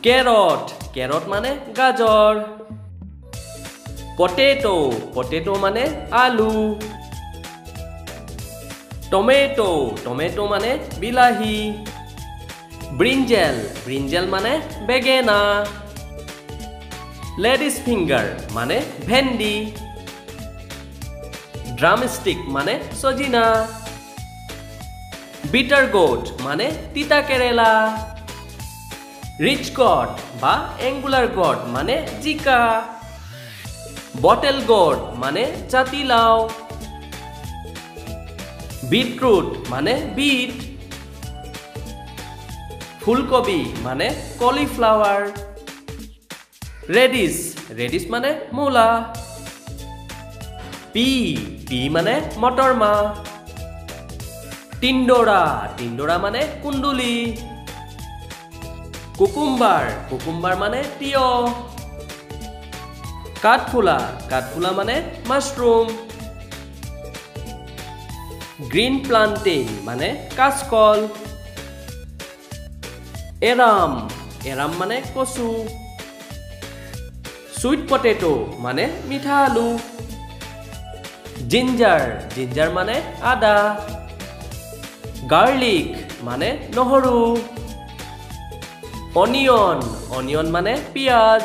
কেরট কেরট মানে গাজর potato potato মানে আলু টমেটো টমেটো মানে বিলাহী ব্রিঞ্জেল ব্রিঞ্জেল মানে বেগেনা লেডিস ফিঙ্গার মানে ভেন্ডি ড্রামস্টিক মানে সজিনা বিটার গোট মানে তিতা কেরেলা রিচ গড বা অ্যাঙ্গুলার গড মানে জিকা বটেল গড মানে জাতিলাও বিটরুট মানে বিট ফুলকপি মানে কলিফ্লাওয়ার রেডিশ রেডিশ মানে মূলা পি পি মানে মটর মা টিন্ডোরা টিন্ডোরা মানে কুন্দুলি কুকুম্বার কুকুম্বার মানে তিয়হ কাঠফুলা কাঠফুলা মানে মাশরুম গ্রিন প্লান্টেন মানে কাঁচকল এরাম এরাম মানে কচু সুইট পটেটো মানে মিঠা আলু জিঞ্জার জিঞ্জার মানে আদা গার্লিক মানে নহৰু অনিয়ন অনিয়ন মানে পিঁয়াজ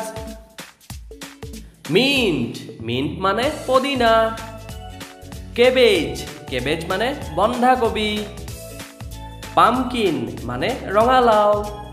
মিন্ট মিন্ট মানে পদিনা কেবেজ কেবেজ মানে বন্ধাকবি পামকিন মানে ৰঙালাও